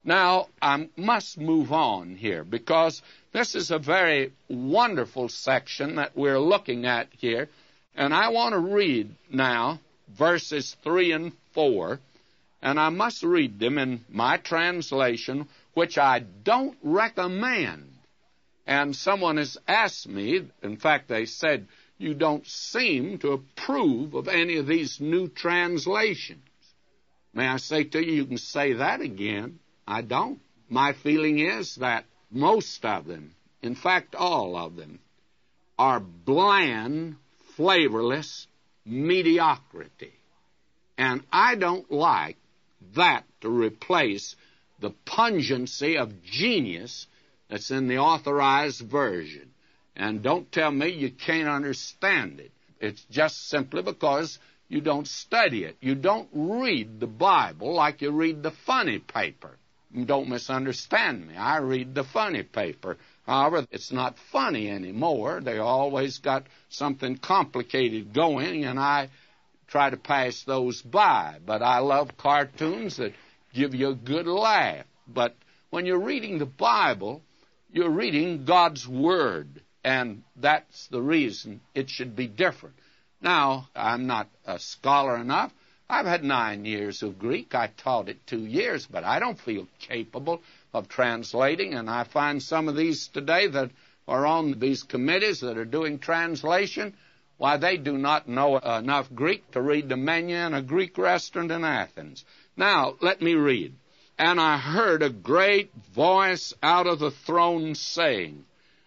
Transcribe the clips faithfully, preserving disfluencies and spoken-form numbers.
Now, I must move on here because this is a very wonderful section that we're looking at here. And I want to read now verses three and four. And I must read them in my translation, which I don't recommend. And someone has asked me, in fact, they said, you don't seem to approve of any of these new translations. May I say to you, you can say that again. I don't. My feeling is that most of them, in fact, all of them, are bland, flavorless mediocrity. And I don't like that to replace the pungency of genius that's in the Authorized Version. And don't tell me you can't understand it. It's just simply because you don't study it. You don't read the Bible like you read the funny paper. Don't misunderstand me. I read the funny paper. However, it's not funny anymore. They always got something complicated going, and I try to pass those by. But I love cartoons that give you a good laugh. But when you're reading the Bible, you're reading God's Word, and that's the reason it should be different. Now, I'm not a scholar enough. I've had nine years of Greek. I taught it two years, but I don't feel capable of translating, and I find some of these today that are on these committees that are doing translation, why, they do not know enough Greek to read the menu in a Greek restaurant in Athens. Now, let me read. And I heard a great voice out of the throne saying,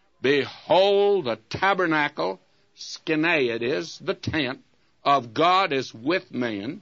Behold, the tabernacle, skene it is, the tent, of God is with men,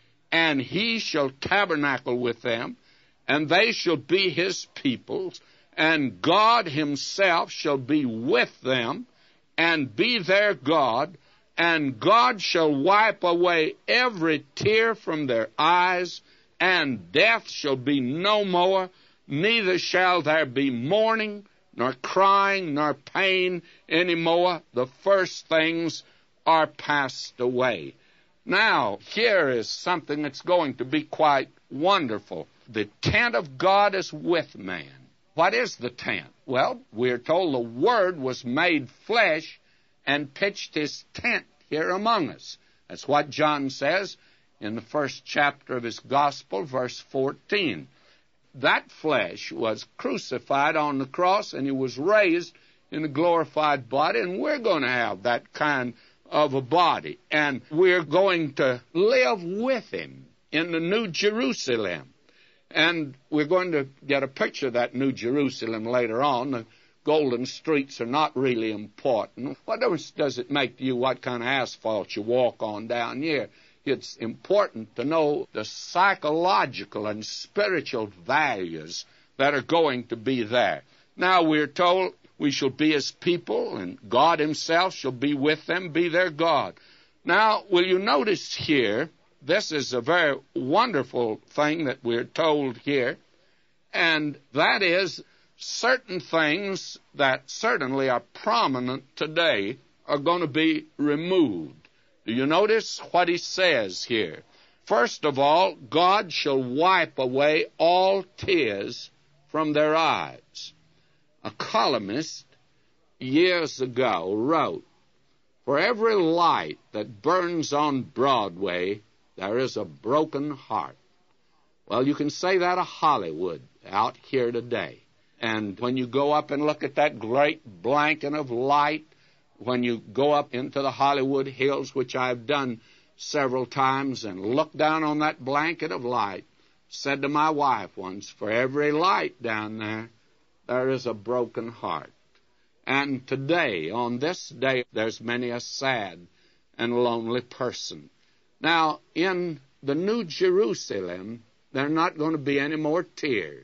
and he shall tabernacle with them, and they shall be his peoples, and God himself shall be with them, and be their God, and God shall wipe away every tear from their eyes, and death shall be no more, neither shall there be mourning, nor crying, nor pain any more. The first things are passed away. Now, here is something that's going to be quite wonderful. The tent of God is with man. What is the tent? Well, we're told the Word was made flesh and pitched his tent here among us. That's what John says in the first chapter of his Gospel, verse fourteen. That flesh was crucified on the cross, and he was raised in a glorified body, and we're going to have that kind of a body. And we're going to live with him in the New Jerusalem. And we're going to get a picture of that New Jerusalem later on. The golden streets are not really important. What difference does it make to you what kind of asphalt you walk on down here? It's important to know the psychological and spiritual values that are going to be there. Now, we're told we shall be his people, and God himself shall be with them, be their God. Now, will you notice here, this is a very wonderful thing that we're told here, and that is certain things that certainly are prominent today are going to be removed. Do you notice what he says here? First of all, God shall wipe away all tears from their eyes. A columnist years ago wrote, For every light that burns on Broadway, there is a broken heart. Well, you can say that of Hollywood out here today. And when you go up and look at that great blanket of light, when you go up into the Hollywood Hills, which I've done several times, and look down on that blanket of light, said to my wife once, for every light down there, there is a broken heart. And today, on this day, there's many a sad and lonely person. Now, in the New Jerusalem, there are not going to be any more tears,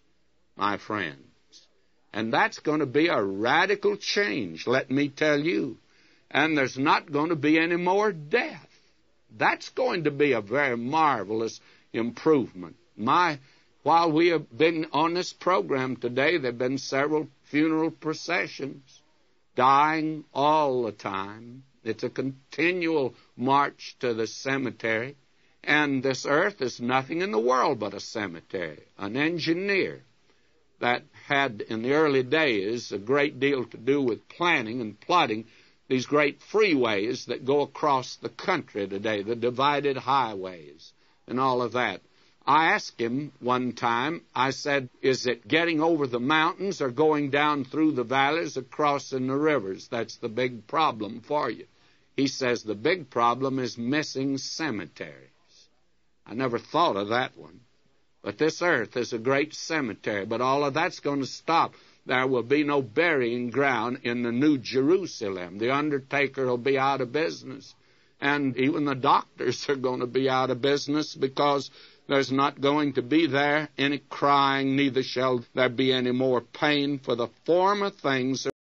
my friends. And that's going to be a radical change, let me tell you. And there's not going to be any more death. That's going to be a very marvelous improvement. My, while we have been on this program today, there have been several funeral processions, dying all the time. It's a continual march to the cemetery. And this earth is nothing in the world but a cemetery. An engineer that had, in the early days, a great deal to do with planning and plotting these great freeways that go across the country today, the divided highways and all of that. I asked him one time, I said, is it getting over the mountains or going down through the valleys or crossing the rivers? That's the big problem for you. He says the big problem is missing cemeteries. I never thought of that one. But this earth is a great cemetery, but all of that's going to stop. There will be no burying ground in the New Jerusalem. The undertaker will be out of business. And even the doctors are going to be out of business because there's not going to be there any crying, neither shall there be any more pain, for the former things